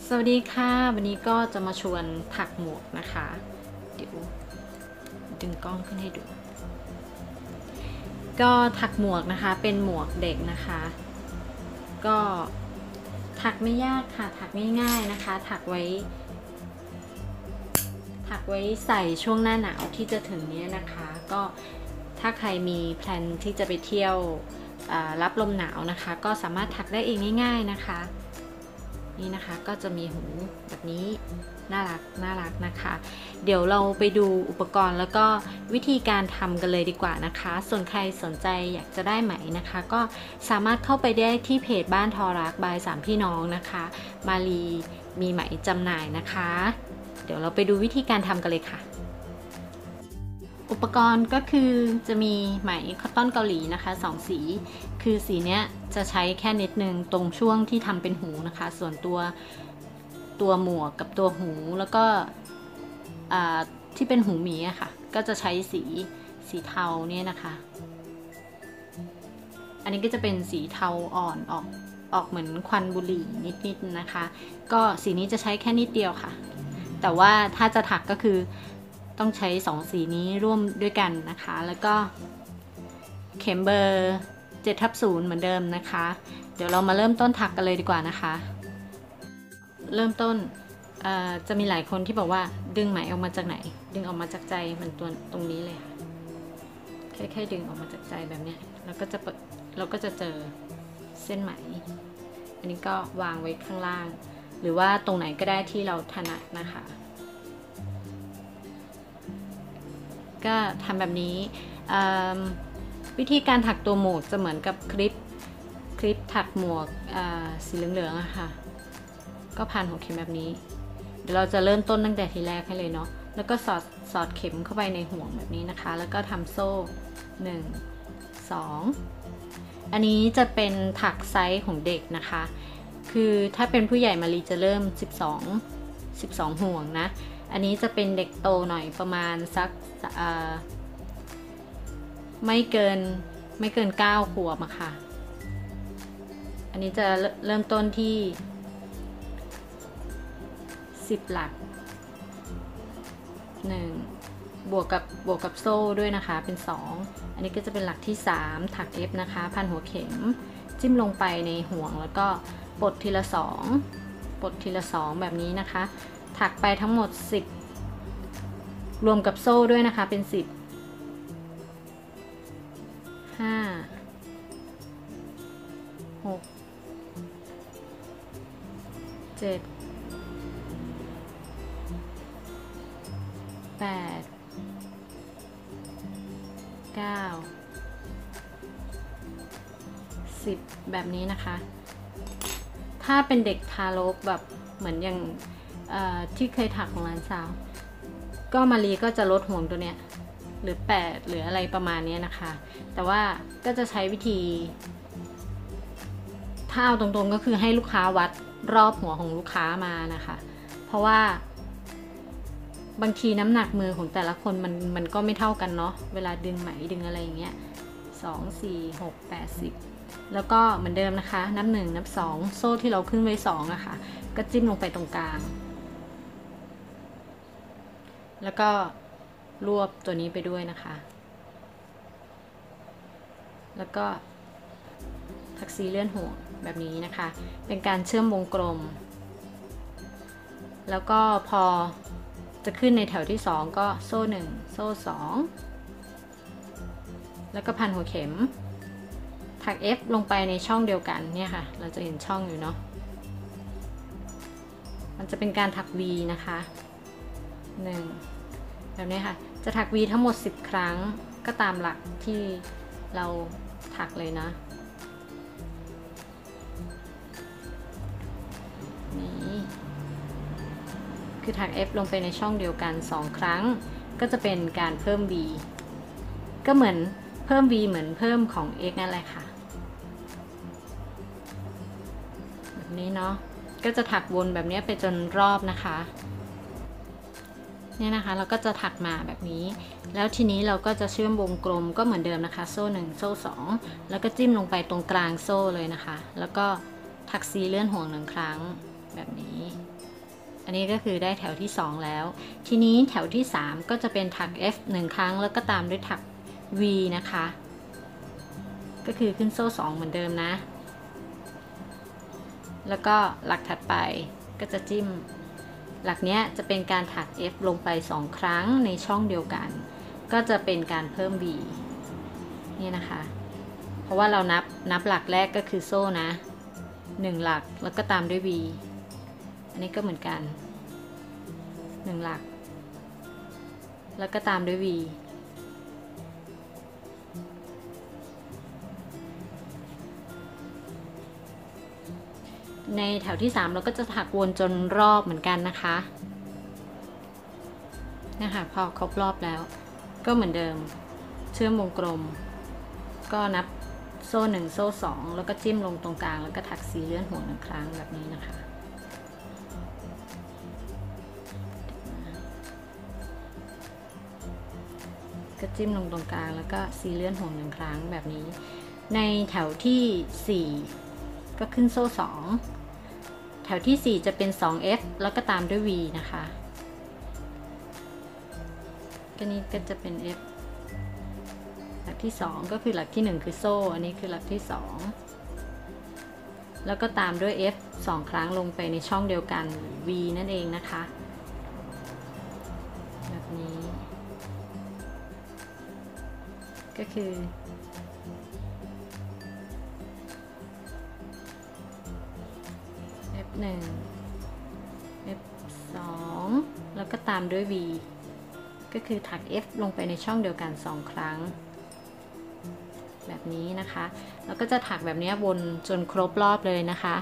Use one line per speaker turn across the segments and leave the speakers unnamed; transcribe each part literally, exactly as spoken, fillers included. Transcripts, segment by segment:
สวัสดีค่ะวันนี้ก็จะมาชวนถักหมวกนะคะเดี๋ยวดึงกล้องขึ้นให้ดูก็ถักหมวกนะคะเป็นหมวกเด็กนะคะก็ถักไม่ยากค่ะถักง่ายๆนะคะถักไว้ถักไว้ใส่ช่วงหน้าหนาวที่จะถึงนี้นะคะก็ถ้าใครมีแพลนที่จะไปเที่ยวรับลมหนาวนะคะก็สามารถถักได้เองง่ายๆนะคะนี่นะคะก็จะมีหูแบบนี้น่ารักน่ารักนะคะเดี๋ยวเราไปดูอุปกรณ์แล้วก็วิธีการทำกันเลยดีกว่านะคะส่วนใครสนใจอยากจะได้ไหมนะคะก็สามารถเข้าไปได้ที่เพจบ้านทอรักบายสามพี่น้องนะคะมาลีมีไหมจำหน่ายนะคะเดี๋ยวเราไปดูวิธีการทำกันเลยค่ะอุปกรณ์ก็คือจะมีไหมคอตตอนเกาหลีนะคะสองสีคือสีเนี้ยจะใช้แค่นิดนึงตรงช่วงที่ทำเป็นหูนะคะส่วนตัวตัวหมวกกับตัวหูแล้วก็ที่เป็นหูหมีอะค่ะก็จะใช้สีสีเทาเนี่ยนะคะอันนี้ก็จะเป็นสีเทาอ่อนออกออกเหมือนควันบุหรี่นิดๆนะคะก็สีนี้จะใช้แค่นิดเดียวค่ะแต่ว่าถ้าจะถักก็คือต้องใช้สองสีนี้ร่วมด้วยกันนะคะแล้วก็เข็มเบอร์เจ็ดทับศูนย์เหมือนเดิมนะคะเดี๋ยวเรามาเริ่มต้นถักกันเลยดีกว่านะคะเริ่มต้นจะมีหลายคนที่บอกว่าดึงไหมออกมาจากไหนดึงออกมาจากใจมันตัวตรงนี้เลยค่ะแค่ๆดึงออกมาจากใจแบบนี้แล้วก็จะเราก็จะเจอเส้นไหมอันนี้ก็วางไว้ข้างล่างหรือว่าตรงไหนก็ได้ที่เราถนัดนะคะก็ทำแบบนี้วิธีการถักตัวหมวกจะเหมือนกับคลิปคลิปถักหมวกสีเหลืองๆอะค่ะก็พันหัวเข็มแบบนี้เดี๋ยวเราจะเริ่มต้นตั้งแต่ทีแรกให้เลยเนาะแล้วก็สอดสอดเข็มเข้าไปในห่วงแบบนี้นะคะแล้วก็ทำโซ่หนึ่ง สองอันนี้จะเป็นถักไซส์ของเด็กนะคะคือถ้าเป็นผู้ใหญ่มารีจะเริ่มสิบสอง สิบสองห่วงนะอันนี้จะเป็นเด็กโตหน่อยประมาณสักไม่เกินไม่เกินเก้าขวบอะค่ะอันนี้จะเริ่มต้นที่สิบหลักหนึ่งบวกกับบวกกับโซ่ด้วยนะคะเป็นสองอันนี้ก็จะเป็นหลักที่สามถัก F นะคะพันหัวเข็มจิ้มลงไปในห่วงแล้วก็ปลดทีละสองปลดทีละสองแบบนี้นะคะถักไปทั้งหมดสิบรวมกับโซ่ด้วยนะคะเป็นสิบ ห้า หก เจ็ด แปด เก้า สิบแบบนี้นะคะถ้าเป็นเด็กทารกแบบเหมือนอย่างที่เคยถักของหลานสาวก็มารีก็จะลดห่วงตัวเนี้ยหรือแปดหรืออะไรประมาณนี้นะคะแต่ว่าก็จะใช้วิธีถ้าเอาตรงๆก็คือให้ลูกค้าวัดรอบหัวของลูกค้ามานะคะเพราะว่าบางทีน้ำหนักมือของแต่ละคนมันมันก็ไม่เท่ากันเนาะเวลาดึงไหมดึงอะไรอย่างเงี้ยสอง สี่ หก แปด สิบแล้วก็เหมือนเดิมนะคะนับหนึ่งนับสองโซ่ที่เราขึ้นไว้สองอะค่ะก็จิ้มลงไปตรงกลางแล้วก็รวบตัวนี้ไปด้วยนะคะแล้วก็ถักซีเลื่อนห่วงแบบนี้นะคะเป็นการเชื่อมวงกลมแล้วก็พอจะขึ้นในแถวที่สองก็โซ่หนึ่งโซ่สองแล้วก็พันหัวเข็มถัก F ลงไปในช่องเดียวกันเนี่ยค่ะเราจะเห็นช่องอยู่เนาะมันจะเป็นการถัก V นะคะหนึ่งแบบนี้ค่ะจะถัก V ทั้งหมดสิบครั้งก็ตามหลักที่เราถักเลยนะนี่คือถัก F ลงไปในช่องเดียวกันสองครั้งก็จะเป็นการเพิ่ม V ก็เหมือนเพิ่ม V เหมือนเพิ่มของ X นั่นแหละค่ะแบบนี้เนาะก็จะถักวนแบบนี้ไปจนรอบนะคะเนี่ยนะคะเราก็จะถักมาแบบนี้แล้วทีนี้เราก็จะเชื่อมวงกลมก็เหมือนเดิมนะคะโซ่หนึ่งโซ่สองแล้วก็จิ้มลงไปตรงกลางโซ่เลยนะคะแล้วก็ถักซีเลื่อนห่วงหนึ่งครั้งแบบนี้อันนี้ก็คือได้แถวที่สองแล้วทีนี้แถวที่สามก็จะเป็นถัก F หนึ่งครั้งแล้วก็ตามด้วยถัก V นะคะก็คือขึ้นโซ่สองเหมือนเดิมนะแล้วก็หลักถัดไปก็จะจิ้มหลักเนี้ยจะเป็นการถัก F ลงไปสองครั้งในช่องเดียวกันก็จะเป็นการเพิ่ม V นี่นะคะเพราะว่าเรานับนับหลักแรกก็คือโซ่นะหนึ่งหลักแล้วก็ตามด้วย V อันนี้ก็เหมือนกันหนึ่งหลักแล้วก็ตามด้วย V ในแถวที่สามเราก็จะถักวนจนรอบเหมือนกันนะคะนะคะพอครบรอบแล้วก็เหมือนเดิมเชื่อมวงกลมก็นับโซ่หนึ่งโซ่สองแล้วก็จิ้มลงตรงกลางแล้วก็ถักสีเลื่อนหัวหนึ่งครั้งแบบนี้นะคะก็จิ้มลงตรงกลางแล้วก็สีเลื่อนหัวหนึ่งครั้งแบบนี้ในแถวที่สี่ก็ขึ้นโซ่สองแถวที่สี่จะเป็น สอง เอฟ แล้วก็ตามด้วย V นะคะก็นี้ก็จะเป็น F หลักที่สองก็คือหลักที่หนึ่งคือโซ่อันนี้คือหลักที่สองแล้วก็ตามด้วย F สองครั้งลงไปในช่องเดียวกัน V นั่นเองนะคะแบบนี้ก็คือF หนึ่ง F สองแล้วก็ตามด้วย V ก็คือถัก F ลงไปในช่องเดียวกันสองครั้งแบบนี้นะคะแล้วก็จะถักแบบนี้วนจนครบรอบเลยนะคะ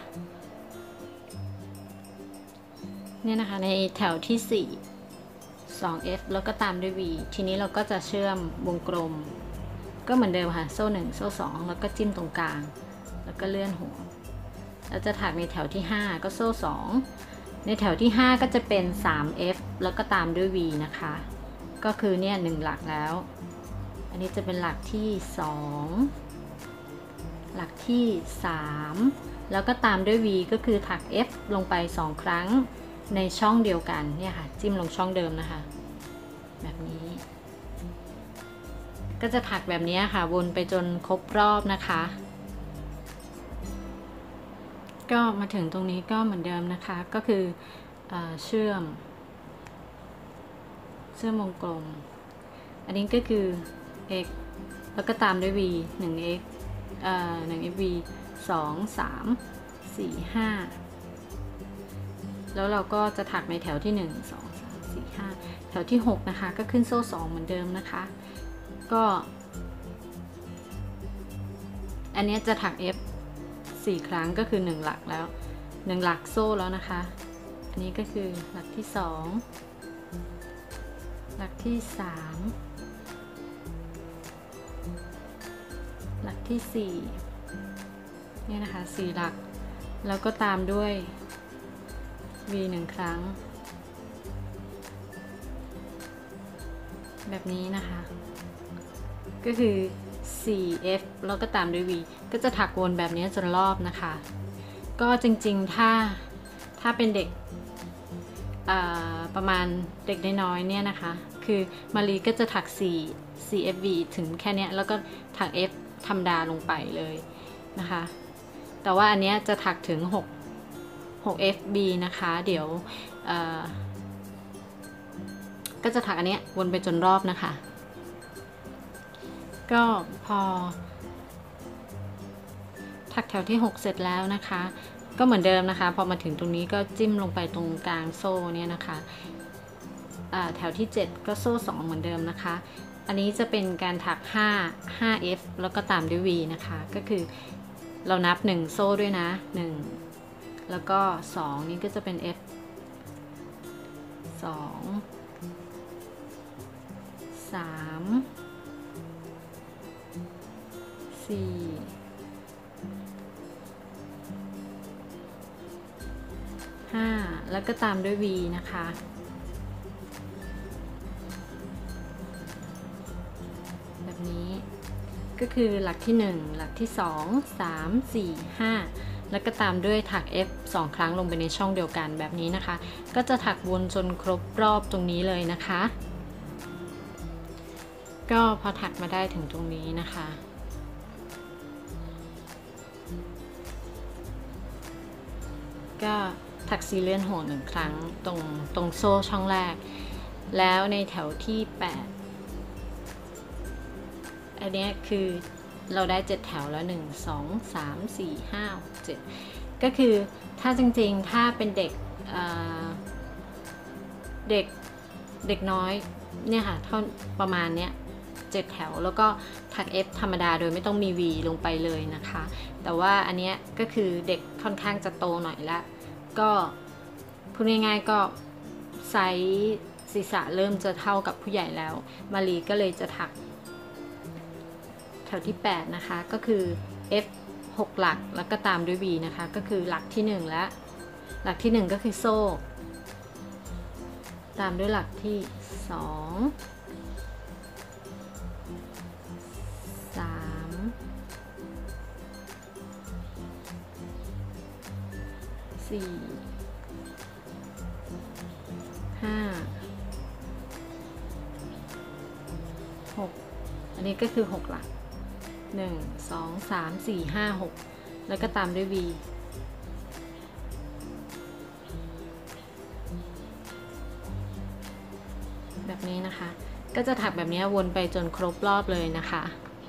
เนี่ยนะคะในแถวที่สี่ สอง เอฟ แล้วก็ตามด้วย V ทีนี้เราก็จะเชื่อมวงกลมก็เหมือนเดิมค่ะโซ่หนึ่งโซ่สองแล้วก็จิ้มตรงกลางแล้วก็เลื่อนหัวแล้วจะถักในแถวที่ห้าก็โซ่สองในแถวที่ห้าก็จะเป็น สาม เอฟ แล้วก็ตามด้วย V นะคะก็คือเนี่ยหนึ่งหลักแล้วอันนี้จะเป็นหลักที่สองหลักที่สามแล้วก็ตามด้วย V ก็คือถัก F ลงไปสองครั้งในช่องเดียวกันเนี่ยค่ะจิ้มลงช่องเดิมนะคะแบบนี้ก็จะถักแบบนี้ค่ะวนไปจนครบรอบนะคะก็มาถึงตรงนี้ก็เหมือนเดิมนะคะก็คือเอ่อเชื่อมเชื่อมวงกลมอันนี้ก็คือ x แล้วก็ตามด้วย v หนึ่ง x เอ่อหนึ่ง f v สอง สาม สี่ ห้าแล้วเราก็จะถักในแถวที่หนึ่ง สอง สาม สี่ ห้าแถวที่หกนะคะก็ขึ้นโซ่สองเหมือนเดิมนะคะก็อันนี้จะถัก f สี่ครั้งก็คือหนึ่งหลักแล้วหนึ่งหลักโซ่แล้วนะคะอันนี้ก็คือหลักที่สองหลักที่สามหลักที่สี่เนี่ยนะคะสี่หลักแล้วก็ตามด้วย v หนึ่งครั้งแบบนี้นะคะก็คือ สี่ เอฟ แล้วก็ตามด้วย V ก็จะถักวนแบบนี้จนรอบนะคะก็จริงๆถ้าถ้าเป็นเด็กประมาณเด็กน้อยๆเนี่ยนะคะคือมารีก็จะถักสี่ สี่ เอฟ วี ถึงแค่นี้แล้วก็ถัก F ธรรมดาลงไปเลยนะคะแต่ว่าอันนี้จะถักถึงหก หก เอฟ บี นะคะเดี๋ยวก็จะถักอันนี้วนไปจนรอบนะคะก็พอถักแถวที่หกเสร็จแล้วนะคะก็เหมือนเดิมนะคะพอมาถึงตรงนี้ก็จิ้มลงไปตรงกลางโซ่เนี่ยนะคะแถวที่เจ็ดก็โซ่สองเหมือนเดิมนะคะอันนี้จะเป็นการถักห้า ห้า เอฟ แล้วก็ตามด้วย V นะคะก็คือเรานับหนึ่งโซ่ด้วยนะหนึ่งแล้วก็สองนี่ก็จะเป็น F สอง สาม สี่ ห้าแล้วก็ตามด้วย V นะคะแบบนี้ก็คือหลักที่หนึ่งหลักที่สอง สาม สี่ ห้าแล้วก็ตามด้วยถัก F สองครั้งลงไปในช่องเดียวกันแบบนี้นะคะก็จะถักวนจนครบรอบตรงนี้เลยนะคะก็พอถักมาได้ถึงตรงนี้นะคะก็ถักซีเลียนห่วงหนึ่งครั้งตรงตรงโซ่ช่องแรกแล้วในแถวที่แปดอันนี้คือเราได้เจ็ดแถวแล้วหนึ่ง สอง สาม สี่ ห้า หก เจ็ดก็คือถ้าจริงๆถ้าเป็นเด็กเด็กเด็กน้อยเนี่ยค่ะเท่าประมาณเนี้ยเจ็ดแถวแล้วก็ถัก F ธรรมดาโดยไม่ต้องมี V ลงไปเลยนะคะแต่ว่าอันเนี้ยก็คือเด็กค่อนข้างจะโตหน่อยละก็พูดง่ายๆก็ไซส์ศีรษะเริ่มจะเท่ากับผู้ใหญ่แล้วมารีก็เลยจะถักแถวที่แปดนะคะก็คือ F หกหลักแล้วก็ตามด้วย V นะคะก็คือหลักที่หนึ่งและหลักที่หนึ่งก็คือโซ่ตามด้วยหลักที่สองสามสี่ห้าหกอันนี้ก็คือหกหลักหนึ่ง สอง สาม สี่ ห้า หกแล้วก็ตามด้วย V แบบนี้นะคะก็จะถักแบบนี้วนไปจนครบรอบเลยนะคะ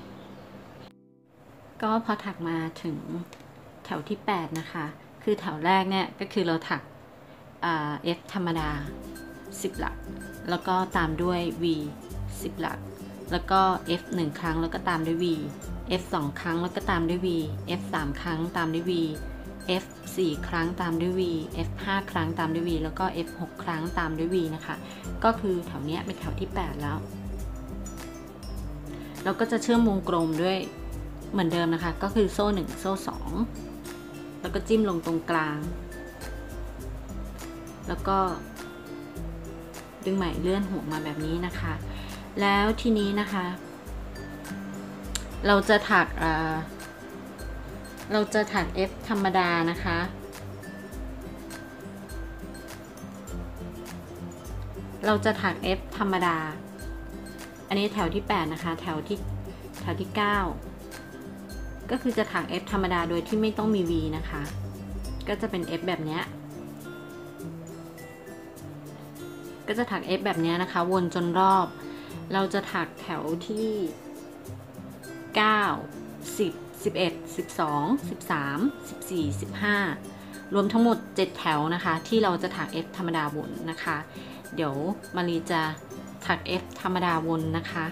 ก็พอถักมาถึงแถวที่แปดนะคะคือแถวแรกเนี่ยก็คือเราถัก F ธรรมดาสิบหลักแล้วก็ตามด้วย V สิบหลักแล้วก็ F หนึ่งครั้งแล้วก็ตามด้วย V F สองครั้งแล้วก็ตามด้วย V F สามครั้งตามด้วย V F สี่ครั้งตามด้วย V F ห้าครั้งตามด้วย V แล้วก็ F หกครั้งตามด้วย V นะคะก็คือแถวนี้เป็นแถวที่แปดแล้วเราก็จะเชื่อมวงกลมด้วยเหมือนเดิมนะคะก็คือโซ่หนึ่งโซ่สองแล้วก็จิ้มลงตรงกลางแล้วก็ดึงไหมเลื่อนหัวมาแบบนี้นะคะแล้วทีนี้นะคะเราจะถักเราจะถัก F ธรรมดานะคะเราจะถัก F ธรรมดาอันนี้แถวที่แปดนะคะแถวที่แถวที่เก้าก็คือจะถัก F ธรรมดาโดยที่ไม่ต้องมี V นะคะก็จะเป็น F แบบนี้ก็จะถัก F แบบนี้นะคะวนจนรอบเราจะถักแถวที่เก้า สิบ สิบเอ็ด สิบสอง สิบสาม สิบสี่ สิบห้ารวมทั้งหมดเจ็ดแถวนะคะที่เราจะถัก F ธรรมดาวนนะคะเดี๋ยวมารีจะถัก F ธรรมดาวนนะคะ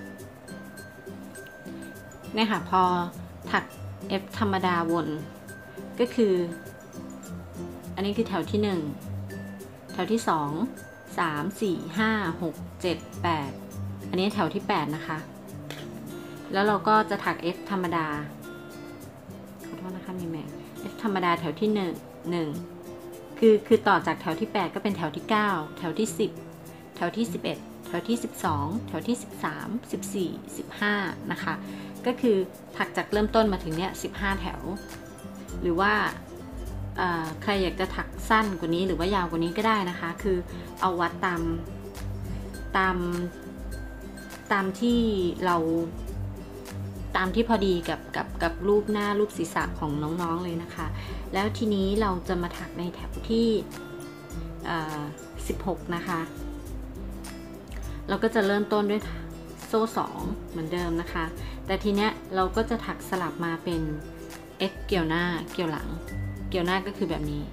เนี่ยค่ะพอถัก F ธรรมดาวนก็คืออันนี้คือแถวที่หนึ่งแถวที่สอง สาม สี่ ห้า หก เจ็ด แปดอันนี้แถวที่แปดนะคะแล้วเราก็จะถัก F ธรรมดาขอโทษนะคะมีแมง F ธรรมดาแถวที่หนึ่ง หนึ่งคือคือต่อจากแถวที่แปดก็เป็นแถวที่เก้าแถวที่สิบแถวที่สิบเอ็ดแถวที่สิบสองแถวที่สิบสาม สิบสี่ สิบห้านะคะก็คือถักจากเริ่มต้นมาถึงเนี้ยสิบห้าแถวหรือว่าใครอยากจะถักสั้นกว่านี้หรือว่ายาวกว่านี้ก็ได้นะคะคือเอาวัดตามตามตามที่เราตามที่พอดีกับกับกับรูปหน้ารูปศีรษะของน้องๆเลยนะคะแล้วทีนี้เราจะมาถักในแถวที่สิบหกนะคะเราก็จะเริ่มต้นด้วยโซ่สองเหมือนเดิมนะคะแต่ทีเนี้ยเราก็จะถักสลับมาเป็น F เกี่ยวหน้าเกี่ยวหลังเกี่ยวหน้าก็คือแบบนี้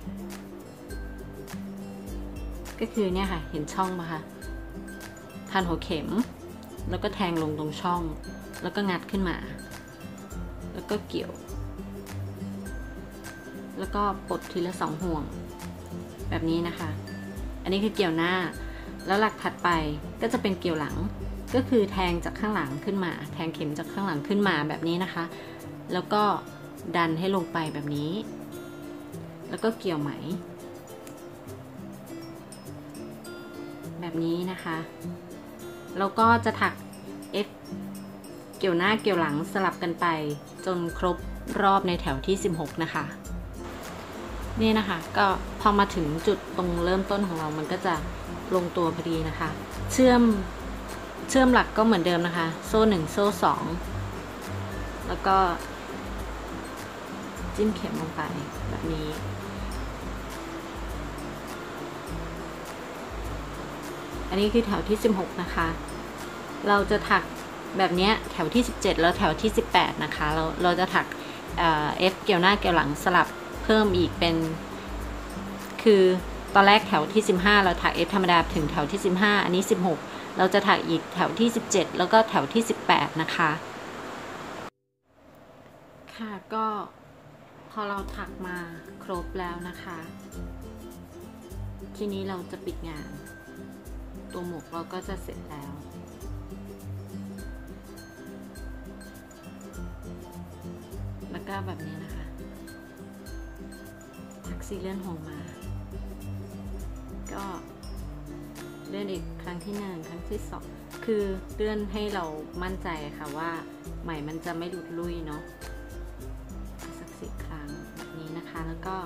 ก็คือเนี่ยค่ะเห็นช่องไหมคะพันหัวเข็มแล้วก็แทงลงตรงช่องแล้วก็งัดขึ้นมาแล้วก็เกี่ยวแล้วก็ปลดทีละสองห่วงแบบนี้นะคะอันนี้คือเกี่ยวหน้าแล้วหลักถัดไปก็จะเป็นเกี่ยวหลังก็คือแทงจากข้างหลังขึ้นมาแทงเข็มจากข้างหลังขึ้นมาแบบนี้นะคะแล้วก็ดันให้ลงไปแบบนี้แล้วก็เกี่ยวไหมแบบนี้นะคะแล้วก็จะถัก F เกี่ยวหน้าเกี่ยวหลังสลับกันไปจนครบรอบในแถวที่สิบหกนะคะนี่นะคะก็พอมาถึงจุดตรงเริ่มต้นของเรามันก็จะลงตัวพอดีนะคะเชื่อมเชื่อมหลักก็เหมือนเดิมนะคะโซ่หนึ่งโซ่สองแล้วก็จิ้มเข็มลงไปแบบนี้อันนี้คือแถวที่สิบหกนะคะเราจะถักแบบนี้แถวที่สิบเจ็ดแล้วแถวที่สิบแปดนะคะเราเราจะถักเอ่อ F เกี่ยวหน้าเกี่ยวหลังสลับเพิ่มอีกเป็นคือตอนแรกแถวที่สิบห้าเราถัก F ธรรมดาถึงแถวที่สิบห้าอันนี้สิบหกเราจะถักอีกแถวที่สิบเจ็ดแล้วก็แถวที่สิบแปดนะคะค่ะก็พอเราถักมาครบแล้วนะคะทีนี้เราจะปิดงานตัวหมวกเราก็จะเสร็จแล้วแล้วก็แบบนี้นะคะถักซีเลื่อนห่วงมาก็เลื่อนอีกครั้งที่หนึ่งครั้งที่สองคือเลื่อนให้เรามั่นใจค่ะว่าไหมมันจะไม่หลุดลุ่ยเนาะสักสิบครั้งแบบนี้นะคะแล้วก็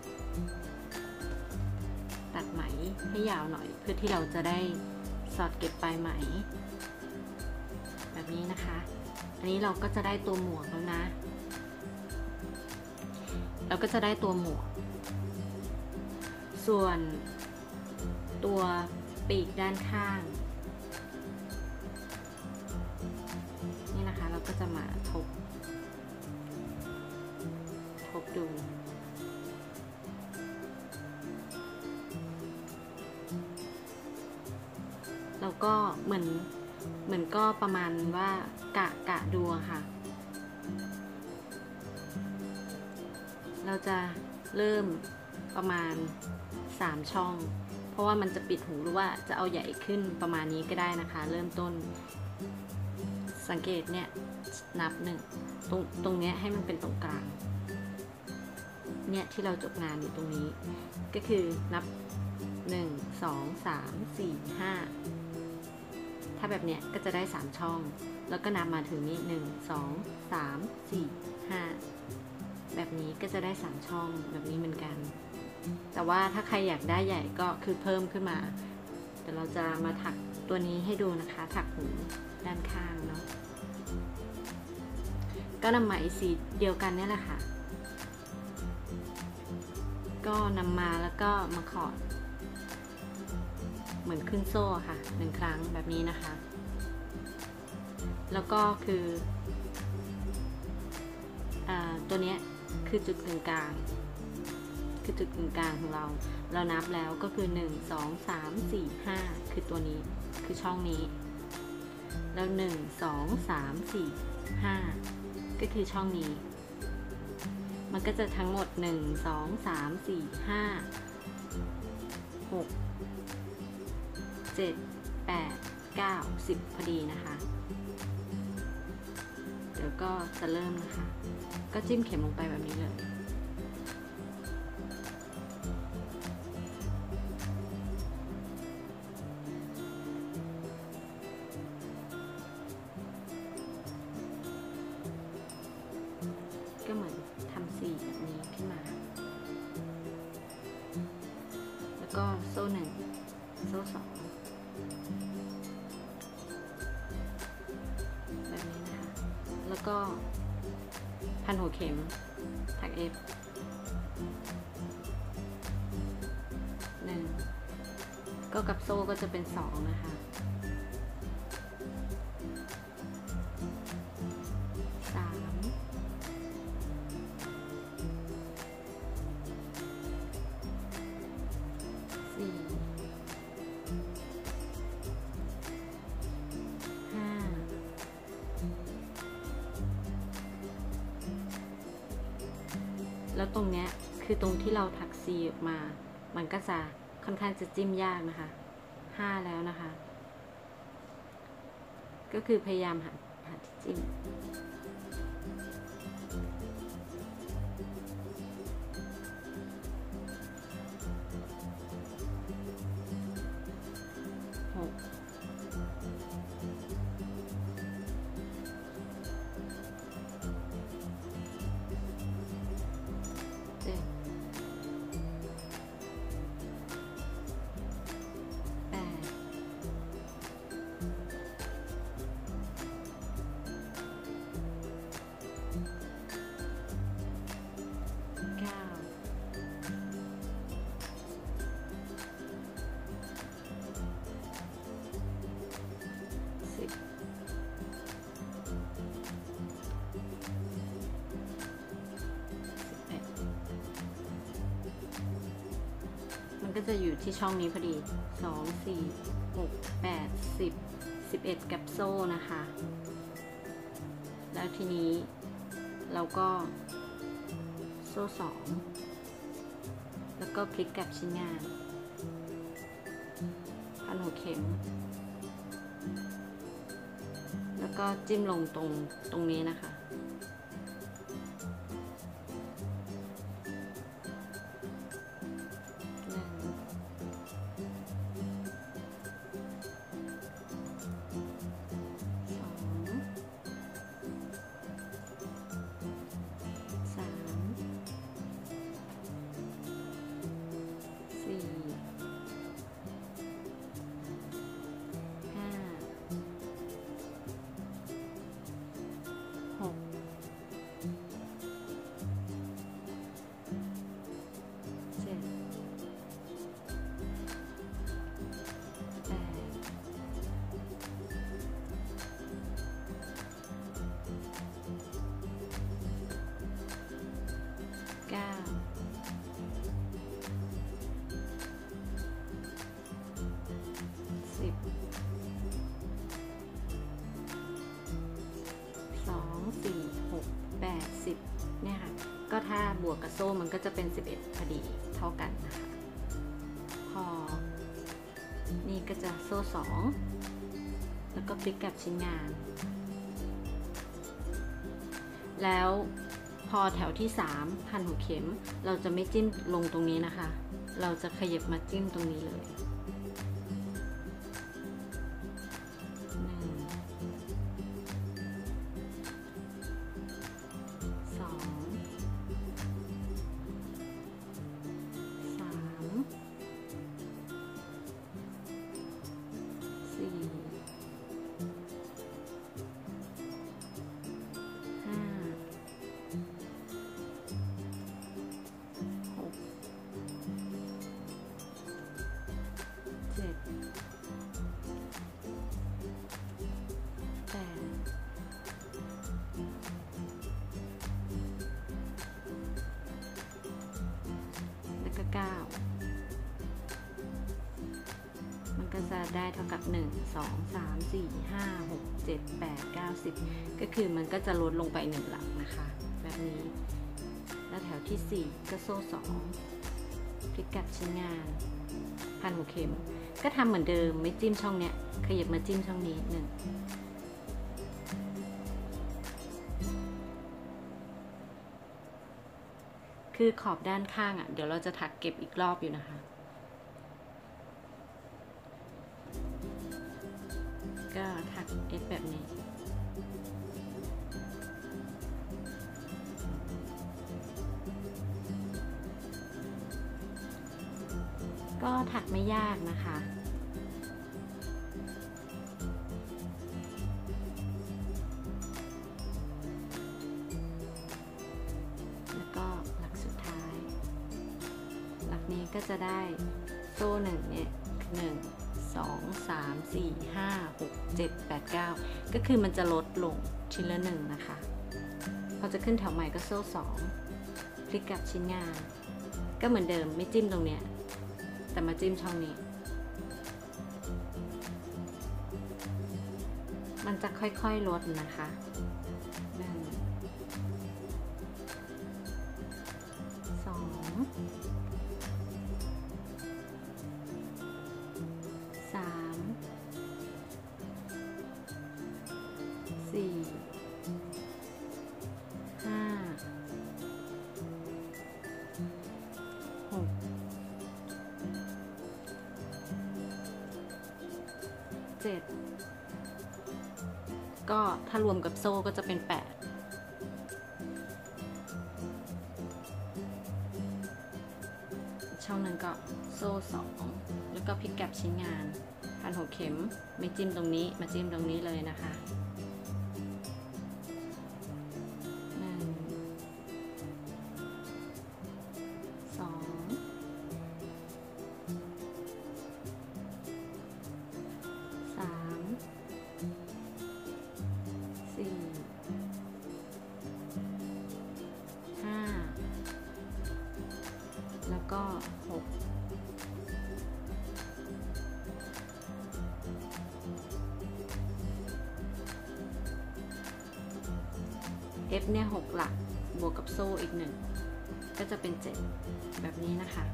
ตัดไหมให้ยาวหน่อยเพื่อที่เราจะได้สอดเก็บปลายไหมแบบนี้นะคะอันนี้เราก็จะได้ตัวหมวกแล้วนะเราก็จะได้ตัวหมวกส่วนตัวปีกด้านข้างนี่นะคะเราก็จะมาทบทบดูแล้วก็เหมือนเหมือนก็ประมาณว่ากะกะดูค่ะเราจะเริ่มประมาณสามช่องเพราะว่ามันจะปิดหูหรือว่าจะเอาใหญ่ขึ้นประมาณนี้ก็ได้นะคะเริ่มต้นสังเกตเนี่ยนับหนึ่งตรงตรงเนี้ยให้มันเป็นตรงกลางเนี่ยที่เราจบงานอยู่ตรงนี้ก็คือนับหนึ่ง สอง สาม สี่ ห้าถ้าแบบเนี้ยก็จะได้สามช่องแล้วก็นับมาถึงนี้หนึ่ง สอง สาม สี่ ห้าแบบนี้ก็จะได้สามช่องแบบนี้เหมือนกันแต่ว่าถ้าใครอยากได้ใหญ่ก็คือเพิ่มขึ้นมาเดี๋ยวเราจะมาถักตัวนี้ให้ดูนะคะถักหูด้านข้างเนาะก็นำไหมสีเดียวกันนี่แหละค่ะก็นำมาแล้วก็มาขอดเหมือนขึ้นโซ่ค่ะหนึ่งครั้งแบบนี้นะคะแล้วก็คืออ่าตัวนี้คือจุดกึ่งกลางคือจุดกึ่งกลางของเราเรานับแล้วก็คือหนึ่ง สอง สาม สี่ ห้าคือตัวนี้คือช่องนี้แล้วหนึ่ง สอง สาม สี่ ห้าก็คือช่องนี้มันก็จะทั้งหมดหนึ่ง สอง สาม สี่ ห้า หก เจ็ด แปด เก้า สิบพอดีนะคะเดี๋ยวก็จะเริ่มนะคะก็จิ้มเข็มลงไปแบบนี้เลยก็เหมือนทำสีแบบนี้ขึ้นมาแล้วก็โซ่หนึ่งโซ่สองแบบนี้นะคะแล้วก็พันหัวเข็มถัก F หนึ่งก็กับโซ่ก็จะเป็นสองนะคะสามสี่ห้าแล้วตรงเนี้ยคือตรงที่เราถักซีออกมามันก็จะค่อนข้างจะจิ้มยากนะคะห้าแล้วนะคะก็คือพยายามหาหาที่จิ้มหกเจ็ดก็จะอยู่ที่ช่องนี้พอดีสอง สี่ หก แปด สิบ สิบเอ็ดกับโซ่นะคะแล้วทีนี้เราก็โซ่สองแล้วก็พลิกกลับชิ้นงานพันหัวเข็มแล้วก็จิ้มลงตรงตรงนี้นะคะเก้าสิบสอง สี่ หก แปด สิบเนี่ยค่ะก็ถ้าบวกกับโซ่มันก็จะเป็นสิบเอ็ดพอดีเท่ากันนะคะพอนี่ก็จะโซ่สองแล้วก็พลิกกลับชิ้นงานแล้วพอแถวที่สามพันหัวเข็มเราจะไม่จิ้มลงตรงนี้นะคะเราจะขยับมาจิ้มตรงนี้เลยหนึ่ง สอง สาม สี่ ห้าเจ็ด แปด แล้วก็เก้ามันก็จะได้เท่ากับหนึ่ง สอง สาม สี่ ห้า หก เจ็ด แปด เก้า สิบก็คือมันก็จะลดลงไปหนึ่งหลักนะคะแบบนี้แล้วแถวที่สี่ก็โซ่สองพลิกกลับชิ้นงานพันหัวเข็มก็ทำเหมือนเดิมไม่จิ้มช่องเนี้ยขยับมาจิ้มช่องนี้หนึ่งคือขอบด้านข้างอ่ะเดี๋ยวเราจะถักเก็บอีกรอบอยู่นะคะก็ถักเอฟแบบนี้ก็ถักไม่ยากนะคะแล้วก็หลักสุดท้ายหลักนี้ก็จะได้โซ่หนึ่งเนี่ยหนึ่ง สอง สาม สี่ ห้า หก เจ็ด แปด เก้าก็คือมันจะลดลงชิ้นละหนึ่งนะคะพอจะขึ้นแถวใหม่ก็โซ่สองพลิกกลับชิ้นงานก็เหมือนเดิมไม่จิ้มตรงเนี้ยแต่มาจิ้มช่องนี้มันจะค่อยๆลดนะคะหนึ่ง สอง สาม สี่ ห้า หก เจ็ดก็ถ้ารวมกับโซ่ก็จะเป็นแปดช่องนึงก็โซ่สองแล้วก็พลิกกลับชิ้นงานพันหัวเข็มไม่จิ้มตรงนี้มาจิ้มตรงนี้เลยนะคะหนึ่ง สอง สาม สี่ ห้าแล้วก็หก F เนี่ยหกหลักบวกกับโซ่อีกหนึ่งก็จะเป็นเจ็ดแบบนี้นะคะ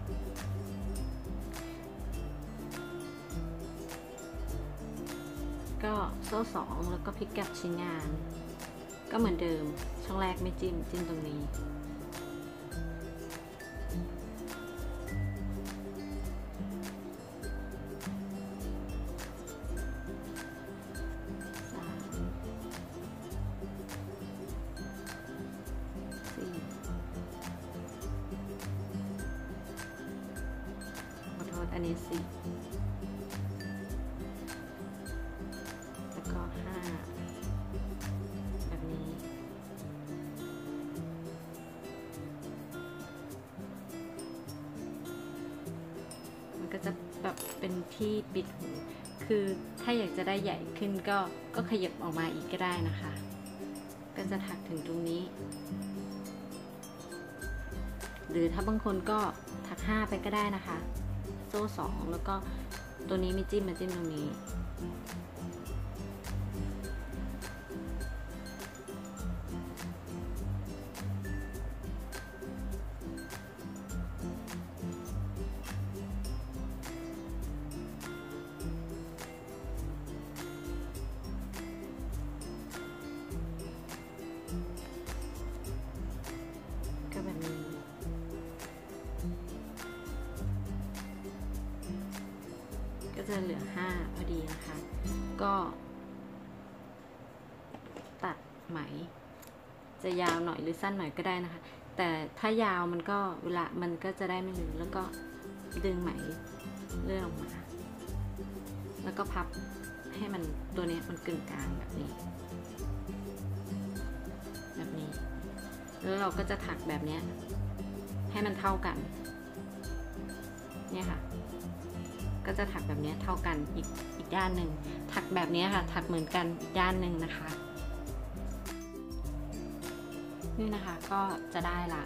ก็โซ่สองแล้วก็พลิกกลับชิ้นงานก็เหมือนเดิมช่องแรกไม่จิ้มจิ้มตรงนี้อันนี้สี่แล้วก็ห้าแบบนี้มันก็จะแบบเป็นที่ปิดหูคือถ้าอยากจะได้ใหญ่ขึ้นก็ก็ขยับออกมาอีกก็ได้นะคะก็จะถักถึงตรงนี้หรือถ้าบางคนก็ถักห้าไปก็ได้นะคะโซ่สองแล้วก็ตัวนี้มีจิ้มมาจิ้มตรงนี้ก็แบบนี้ก็จะเหลือห้าพอดีนะคะก็ตัดไหมจะยาวหน่อยหรือสั้นหน่อยก็ได้นะคะแต่ถ้ายาวมันก็เวลามันก็จะได้ไม่ลึกแล้วก็ดึงไหมเลื่อนออกมาแล้วก็พับให้มันตัวนี้มันกึ่งกลางแบบนี้แบบนี้แล้วเราก็จะถักแบบนี้ให้มันเท่ากันเนี่ยค่ะก็จะถักแบบนี้เท่ากันอีกอีกด้านหนึ่งถักแบบนี้ค่ะถักเหมือนกันอีกด้านหนึ่งนะคะนี่นะคะก็จะได้ละ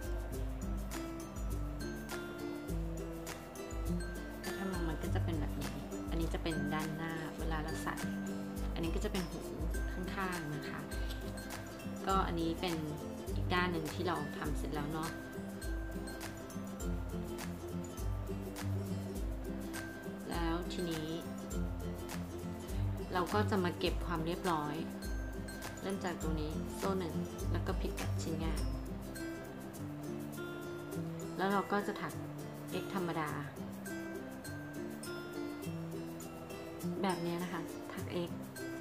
ถ้ามันมันก็จะเป็นแบบนี้อันนี้จะเป็นด้านหน้าเวลาเราใส่อันนี้ก็จะเป็นหูข้างๆนะคะก็อันนี้เป็นอีกด้านหนึ่งที่เราทำเสร็จแล้วเนาะทีนี้เราก็จะมาเก็บความเรียบร้อยเริ่มจากตรงนี้โซ่หนึ่งแล้วก็พลิกกับชิ้นงานแล้วเราก็จะถัก x ธรรมดาแบบนี้นะคะถัก x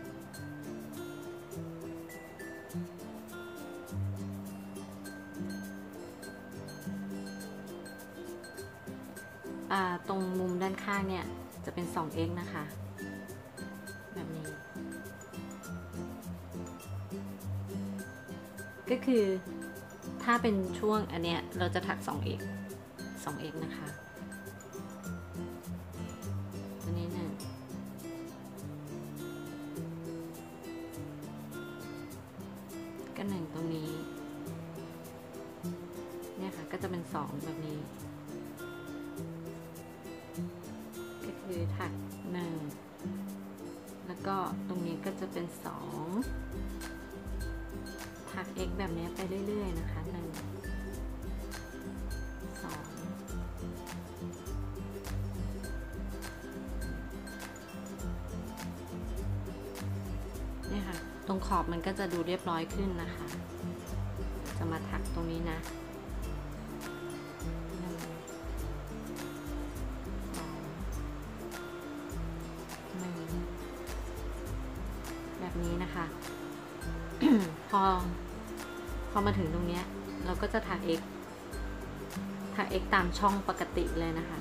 ตรงมุมด้านข้างเนี่ยจะเป็น สองเอ็กซ์ นะคะแบบนี้ก็คือถ้าเป็นช่วงอันเนี้ยเราจะถัก สองเอ็กซ์ สองเอ็กซ์ นะคะตัวนี้หนึ่งก็หนึ่งตรงนี้เนี่ยค่ะก็จะเป็นสองแบบนี้คือถักหนึ่งแล้วก็ตรงนี้ก็จะเป็นสองถัก x แบบนี้ไปเรื่อยๆนะคะหนึ่งสองนี่ค่ะตรงขอบมันก็จะดูเรียบร้อยขึ้นนะคะจะมาถักตรงนี้นะนี้นะคะ พอพอมาถึงตรงนี้เราก็จะถัก x ถัก x ตามช่องปกติเลยนะคะ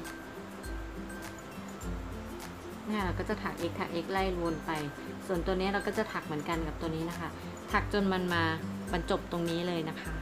เนี่ยเราก็จะถัก x ถัก x ไล่วนไปส่วนตัวนี้เราก็จะถักเหมือนกันกับตัวนี้นะคะถักจนมันมาบรรจบตรงนี้เลยนะคะ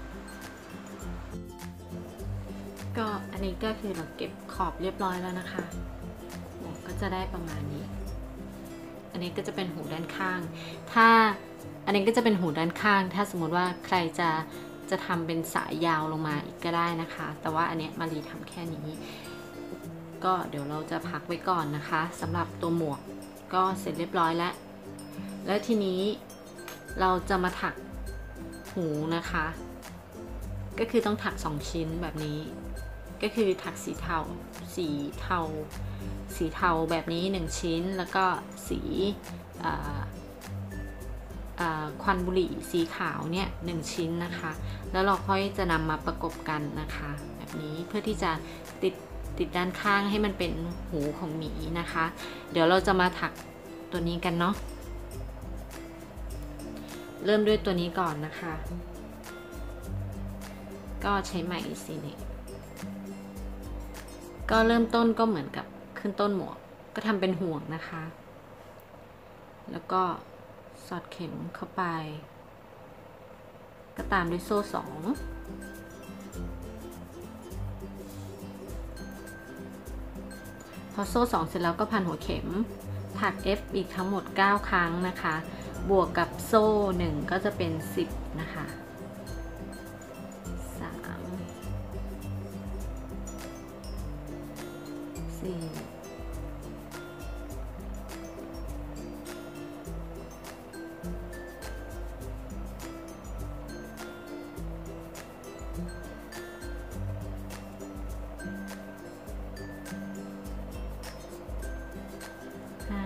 ก็อันนี้ก็คือเราเก็บขอบเรียบร้อยแล้วนะคะก็จะได้ประมาณนี้อันนี้ก็จะเป็นหูด้านข้างถ้าอันนี้ก็จะเป็นหูด้านข้างถ้าสมมติว่าใครจะจะทำเป็นสายยาวลงมาอีกก็ได้นะคะแต่ว่าอันนี้มารีทำแค่นี้ก็เดี๋ยวเราจะพักไว้ก่อนนะคะสำหรับตัวหมวกก็เสร็จเรียบร้อยแล้วแล้วทีนี้เราจะมาถักหูนะคะก็คือต้องถักสองชิ้นแบบนี้ก็คือถักสีเทาสีเทาสีเทาแบบนี้หนึ่งชิ้นแล้วก็สีควันบุหรี่สีขาวเนี่ยหนึ่งชิ้นนะคะแล้วเราค่อยจะนำมาประกบกันนะคะแบบนี้เพื่อที่จะติดติดด้านข้างให้มันเป็นหูของหมีนะคะเดี๋ยวเราจะมาถักตัวนี้กันเนาะเริ่มด้วยตัวนี้ก่อนนะคะก็ใช้ไหมสีนี้ก็เริ่มต้นก็เหมือนกับขึ้นต้นหมวกก็ทำเป็นห่วงนะคะแล้วก็สอดเข็มเข้าไปก็ตามด้วยโซ่สองพอโซ่สองเสร็จแล้วก็พันหัวเข็มถัก F อีกทั้งหมดเก้าครั้งนะคะบวกกับโซ่หนึ่งก็จะเป็นสิบนะคะสามสี่ห้า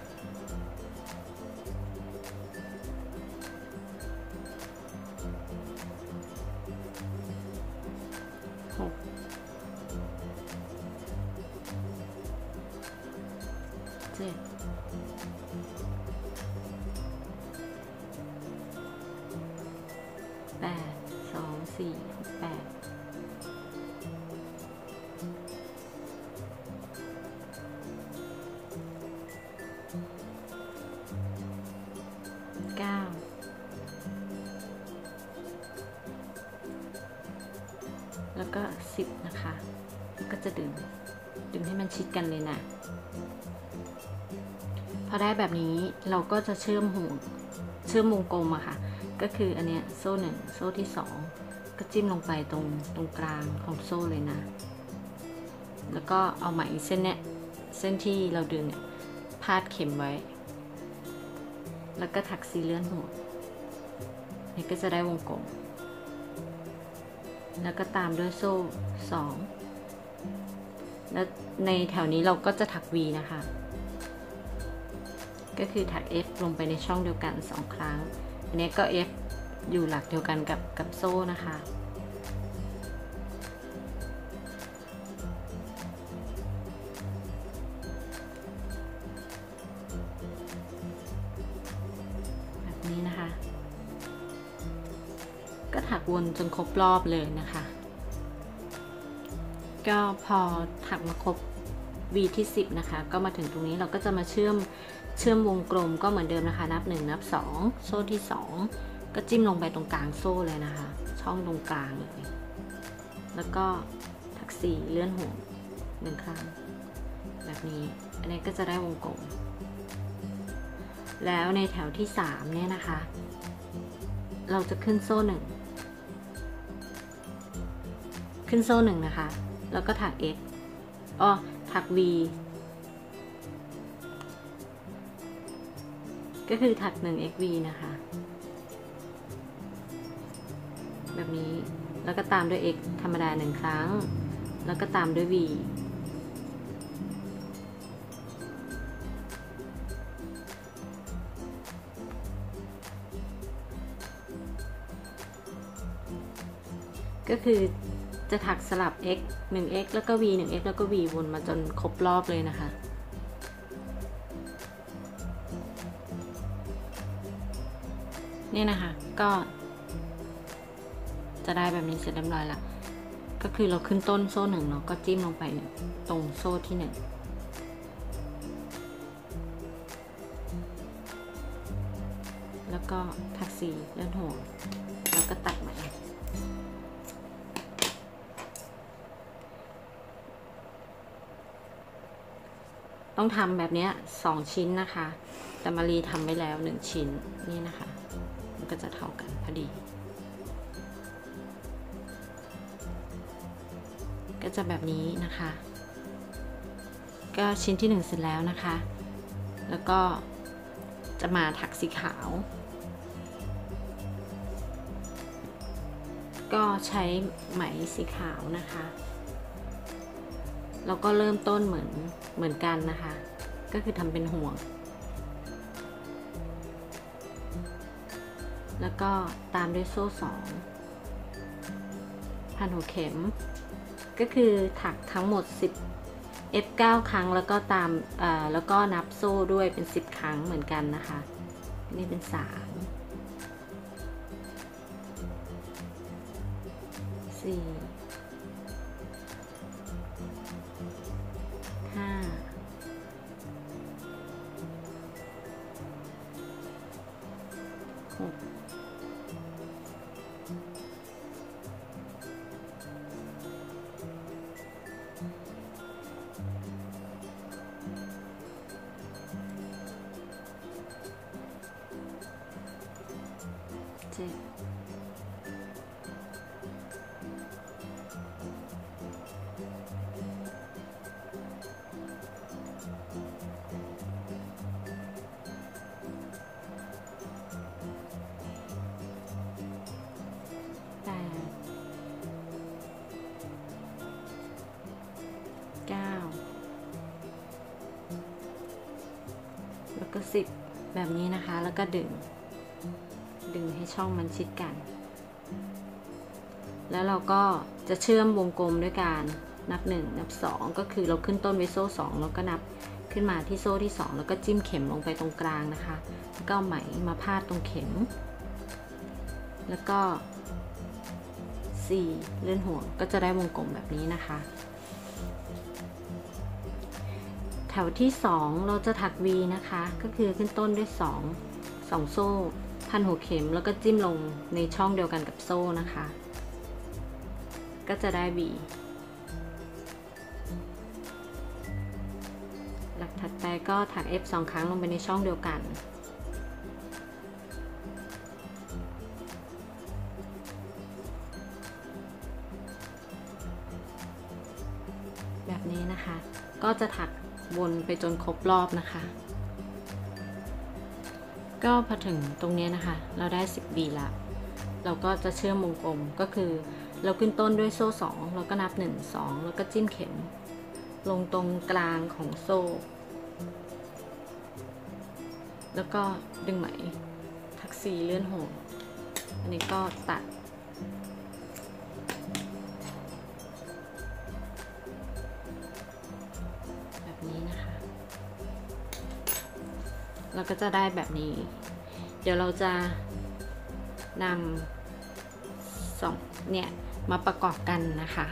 หกเจ็ดแปดสองสี่แปดเก้าแล้วก็สิบนะคะก็จะดึงดึงให้มันชิดกันเลยนะพอได้แบบนี้เราก็จะเชื่อมห่วงเชื่อมวงกลมอะค่ะก็คืออันเนี้ยโซ่หนึ่งโซ่ที่สองก็จิ้มลงไปตรงตรงกลางของโซ่เลยนะแล้วก็เอาไหมเส้นเนี้ยเส้นที่เราดึงเนี่ยพาดเข็มไว้แล้วก็ถักสีเลื่อนหัวนี่ก็จะได้วงกลมแล้วก็ตามด้วยโซ่สองแล้วในแถวนี้เราก็จะถัก V นะคะก็คือถัก F ลงไปในช่องเดียวกันสองครั้งอันนี้ก็ F อยู่หลักเดียวกันกับกับโซ่นะคะแบบนี้นะคะก็ถักวนจนครบรอบเลยนะคะก็พอถักมาครบ V ที่สิบนะคะก็มาถึงตรงนี้เราก็จะมาเชื่อมเชื่อมวงกลมก็เหมือนเดิมนะคะนับหนึ่งนับสองโซ่ที่สองก็จิ้มลงไปตรงกลางโซ่เลยนะคะช่องตรงกลางเลยแล้วก็ถักสี่เลื่อนห่วงหนึ่งครั้งแบบนี้อันนี้ก็จะได้วงกลมแล้วในแถวที่สามเนี่ยนะคะเราจะขึ้นโซ่หนึ่งขึ้นโซ่หนึ่งนะคะแล้วก็ถัก X อ๋อถัก V ก็คือถักหนึ่ง เอ็กซ์ วี นะคะแบบนี้แล้วก็ตามด้วย X ธรรมดาหนึ่งครั้งแล้วก็ตามด้วย V ก็คือจะถักสลับ x หนึ่ง x แล้วก็ v หนึ่ง x แล้วก็ v วนมาจนครบรอบเลยนะคะนี่นะคะก็จะได้แบบนี้เสร็จเรียบร้อยละก็คือเราขึ้นต้นโซ่หนึ่งเนาะก็จิ้มลงไปตรงโซ่ที่หนึ่งแล้วก็ถักสี่เลื่อนหัวแล้วก็ตัดไหมต้องทำแบบนี้สองชิ้นนะคะแต่มารีทำไว้แล้วหนึ่งชิ้นนี่นะคะมันก็จะเท่ากันพอดีก็จะแบบนี้นะคะก็ชิ้นที่หนึ่งเสร็จแล้วนะคะแล้วก็จะมาถักสีขาวก็ใช้ไหมสีขาวนะคะแล้วก็เริ่มต้นเหมือนเหมือนกันนะคะก็คือทำเป็นห่วงแล้วก็ตามด้วยโซ่สองพันหัวเข็มก็คือถักทั้งหมดสิบ เอฟ เก้า ครั้งแล้วก็ตามแล้วก็นับโซ่ด้วยเป็นสิบครั้งเหมือนกันนะคะนี่เป็นสามสี่ห้าหกเจ็ดแปดเก้าแล้วก็สิบแบบนี้นะคะแล้วก็ดึงดึงให้ช่องมันชิดกันแล้วเราก็จะเชื่อมวงกลมด้วยการนับหนึ่งนับสองก็คือเราขึ้นต้นไว้โซ่สองแล้วก็นับขึ้นมาที่โซ่ที่สองแล้วก็จิ้มเข็มลงไปตรงกลางนะคะแล้วก็ไหมมาพาดตรงเข็มแล้วก็สี่เลื่อนห่วงก็จะได้วงกลมแบบนี้นะคะแถวที่สองเราจะถัก V นะคะก็คือขึ้นต้นด้วยสอง สองโซ่พันหัวเข็มแล้วก็จิ้มลงในช่องเดียวกันกับโซ่นะคะก็จะได้ V หลักถัดไปก็ถัก F สองครั้งลงไปในช่องเดียวกันแบบนี้นะคะก็จะถักวนไปจนครบรอบนะคะก็พอถึงตรงนี้นะคะเราได้สิบ วี แล้วเราก็จะเชื่อมวงกลมก็คือเราขึ้นต้นด้วยโซ่สองเราก็นับหนึ่ง สองแล้วก็จิ้มเข็มลงตรงกลางของโซ่แล้วก็ดึงไหมถักสี่เลื่อนห่วงอันนี้ก็ตัดแบบนี้นะคะเราก็จะได้แบบนี้เดี๋ยวเราจะนำสองเนี่ยมาประกอบกันนะคะ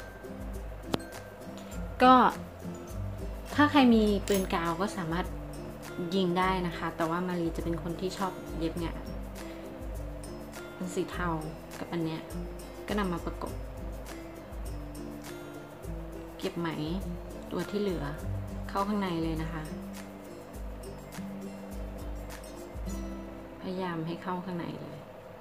ก็ถ้าใครมีปืนกาวก็สามารถยิงได้นะคะแต่ว่ามารีจะเป็นคนที่ชอบเย็บงานเป็นสีเทากับอันเนี้ยก็นำมาประกบเก็บไหมตัวที่เหลือเข้าข้างในเลยนะคะพยายามให้เข้าข้างในเลย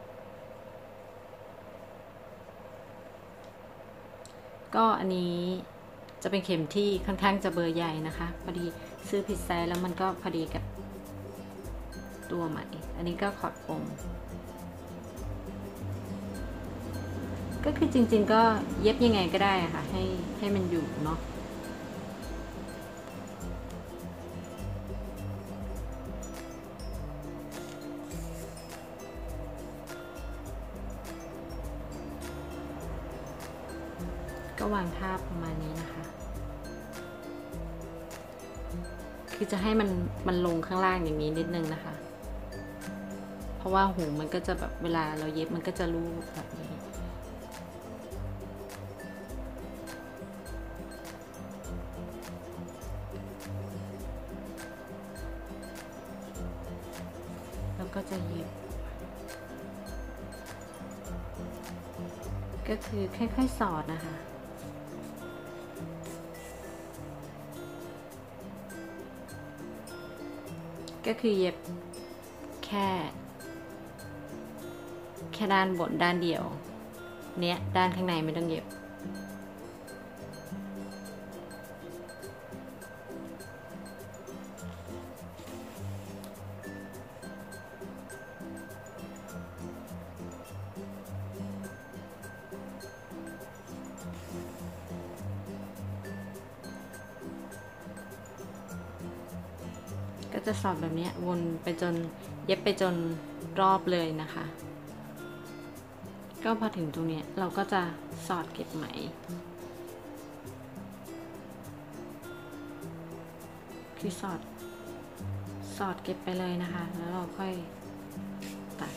ก็อันนี้จะเป็นเข็มที่ค่อนข้างจะเบอร์ใหญ่นะคะพอดีซื้อผิดไซส์แล้วมันก็พอดีกับตัวใหม่อันนี้ก็ขอดปมก็คือจริงๆก็เย็บยังไงก็ได้ค่ะให้ให้มันอยู่เนาะก็วางท่าประมาณนี้นะคะคือจะให้มันมันลงข้างล่างอย่างนี้นิดนึงนะคะเพราะว่าหูมันก็จะแบบเวลาเราเย็บมันก็จะรูปแบบนี้แล้วก็จะเย็บก็คือค่อยๆสอดนะคะก็คือเย็บแค่แค่ด้านบนด้านเดียวเนี้ยด้านข้างในไม่ต้องเย็บก็จะสอดแบบนี้วนไปจนเย็บไปจนรอบเลยนะคะก็พอถึงตรงนี้เราก็จะสอดเก็บไหมคือสอดสอดเก็บไปเลยนะคะแล้วเราค่อยตัด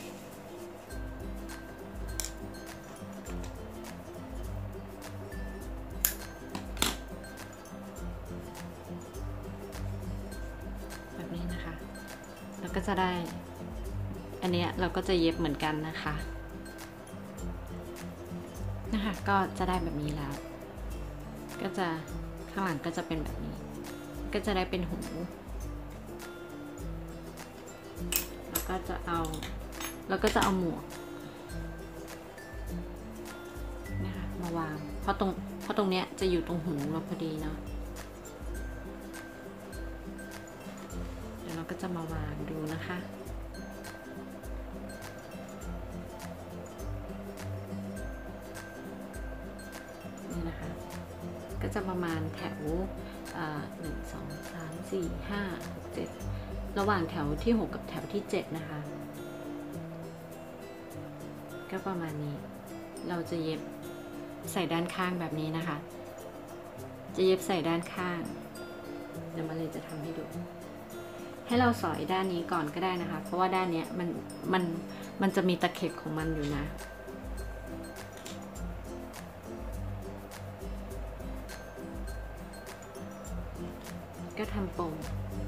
แบบนี้นะคะแล้วก็จะได้อันนี้เราก็จะเย็บเหมือนกันนะคะนะคะก็จะได้แบบนี้แล้วก็จะข้างหลังก็จะเป็นแบบนี้ก็จะได้เป็นหูแล้วก็จะเอาแล้วก็จะเอาหมวกนะคะมาวางเพราะตรงเพราะตรงเนี้ยจะอยู่ตรงหูเราพอดีเนาะเดี๋ยวเราก็จะมาวางดูนะคะนี่นะคะก็จะประมาณแถวหนึ่งสองสามสี่ห้าหกเจ็ดระหว่างแถวที่หกกับแถวที่เจ็ดนะคะก็ประมาณนี้เราจะเย็บใส่ด้านข้างแบบนี้นะคะจะเย็บใส่ด้านข้างเดี๋ยวมาเลยจะทำให้ดูให้เราสอยด้านนี้ก่อนก็ได้นะคะเพราะว่าด้านนี้มันมันมันจะมีตะเข็บของมันอยู่นะก็ทำปม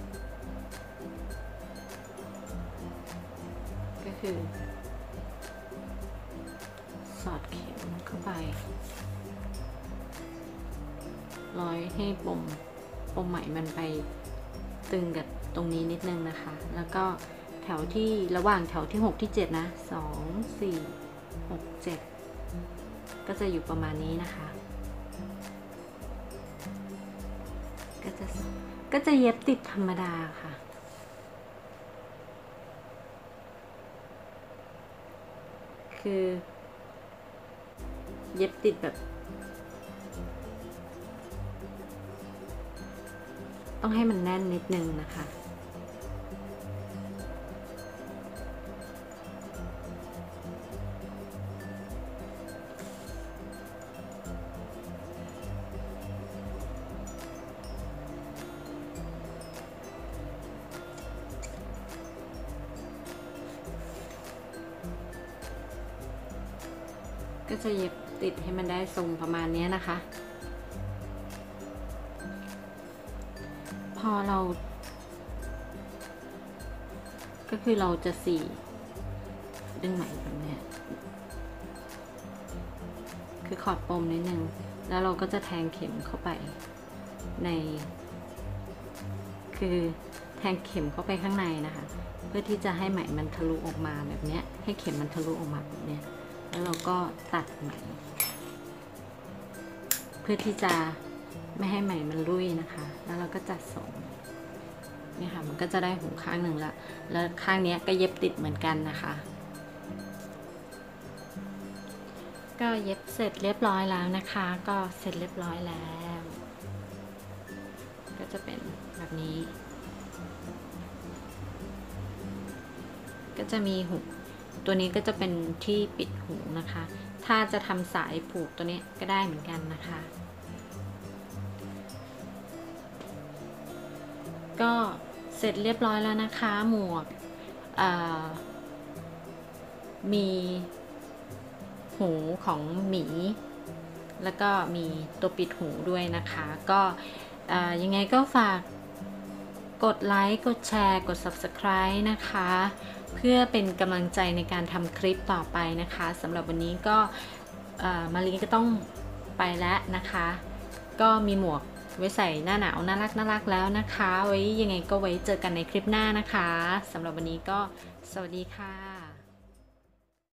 ก็คือสอดเข็มเข้าไปร้อยให้ปมปมไหมมันไปตึงกับตรงนี้นิดนึงนะคะแล้วก็แถวที่ระหว่างแถวที่หกที่เจ็ดนะสอง สี่ หก เจ็ดก็จะอยู่ประมาณนี้นะคะก็จะก็จะเย็บติดธรรมดาค่ะคือเย็บติดแบบต้องให้มันแน่นนิดนึงนะคะก็จะเย็บติดให้มันได้ทรงประมาณนี้นะคะพอเราก็คือเราจะสีดึงไหมแบบนี้คือขอดปมนิดนึงแล้วเราก็จะแทงเข็มเข้าไปในคือแทงเข็มเข้าไปข้างในนะคะเพื่อที่จะให้ไหมมันทะลุออกมาแบบนี้ให้เข็มมันทะลุออกมาแบบนี้แล้วเราก็ตัดไหมเพื่อที่จะไม่ให้ไหมมันรุ่ยนะคะแล้วเราก็จัดทรงนี่ค่ะมันก็จะได้หูข้างหนึ่งละแล้วข้างนี้ก็เย็บติดเหมือนกันนะคะก็เย็บเสร็จเรียบร้อยแล้วนะคะก็เสร็จเรียบร้อยแล้วก็จะเป็นแบบนี้ก็จะมีหูตัวนี้ก็จะเป็นที่ปิดหูนะคะถ้าจะทำสายผูกตัวนี้ก็ได้เหมือนกันนะคะก็เสร็จเรียบร้อยแล้วนะคะหมวกมีหูของหมีแล้วก็มีตัวปิดหูด้วยนะคะก็ยังไงก็ฝากกดไลค์กดแชร์กด ซับสไครบ์ นะคะเพื่อเป็นกำลังใจในการทำคลิปต่อไปนะคะสำหรับวันนี้ก็มารีก็ต้องไปแล้วนะคะก็มีหมวกไว้ใส่หน้าหนาวน่ารักน่ารักแล้วนะคะไว้ยังไงก็ไว้เจอกันในคลิปหน้านะคะสำหรับวันนี้ก็สวัสดีค่ะ